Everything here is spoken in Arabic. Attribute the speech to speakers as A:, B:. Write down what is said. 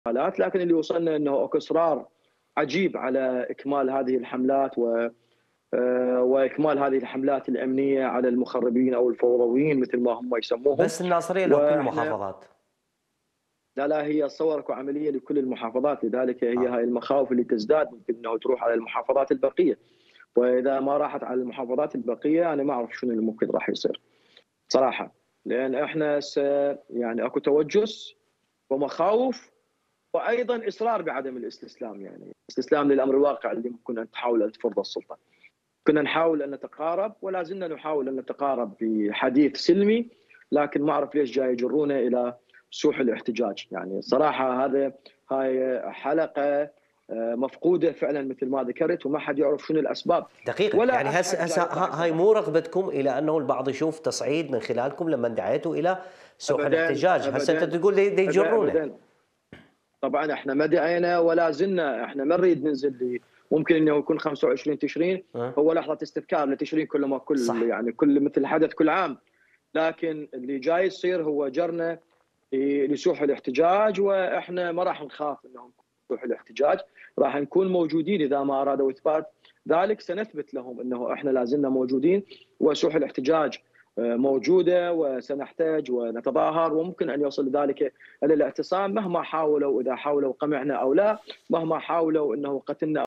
A: لكن اللي وصلنا انه اكو اصرار عجيب على اكمال هذه الحملات واكمال هذه الحملات الامنيه على المخربين او الفوضويين مثل ما هم يسموهم.
B: بس الناصرية لو كل
A: واحنا
B: المحافظات.
A: لا هي صورك عمليه لكل المحافظات، لذلك هي
B: آه.
A: هاي المخاوف اللي تزداد ممكن انه تروح على المحافظات البقيه، واذا ما راحت على المحافظات البقيه انا ما اعرف شنو اللي ممكن راح يصير صراحه، لان احنا يعني اكو توجس ومخاوف وايضا اصرار بعدم الاستسلام، يعني استسلام للامر الواقع اللي ممكن ان تحاول ان تفرض السلطه. كنا نحاول ان نتقارب ولا زلنا نحاول ان نتقارب بحديث سلمي، لكن ما اعرف ليش جاي يجرونا الى سوح الاحتجاج. يعني صراحه هاي حلقه مفقوده فعلا مثل ما ذكرت، وما حد يعرف شنو الاسباب
B: دقيقة، يعني
A: ولا
B: هسه
A: احد
B: هسه
A: جاي يطلع
B: هاي
A: يصرح.
B: مو رغبتكم إلى أنه البعض يشوف تصعيد من خلالكم لما دعيتوا إلى سوح
A: ابدا
B: الاحتجاج، هسه أنت
A: ابدا
B: تقول دي يجرونا.
A: ابدا. طبعا احنا ما دعينا ولا زلنا، احنا ما نريد ننزل ممكن انه يكون 25 تشرين
B: أه؟
A: هو لحظه استذكار لتشرين كل ما كل
B: صح.
A: يعني كل مثل حدث كل عام، لكن اللي جاي يصير هو جرنا لسوح الاحتجاج، واحنا ما راح نخاف انهم سوح الاحتجاج، راح نكون موجودين اذا ما ارادوا اثبات ذلك سنثبت لهم انه احنا لا زلنا موجودين، وسوح الاحتجاج موجوده وسنحتاج ونتظاهر، وممكن ان يوصل ذلك الى الاعتصام مهما حاولوا، اذا حاولوا قمعنا او لا، مهما حاولوا انه قتلنا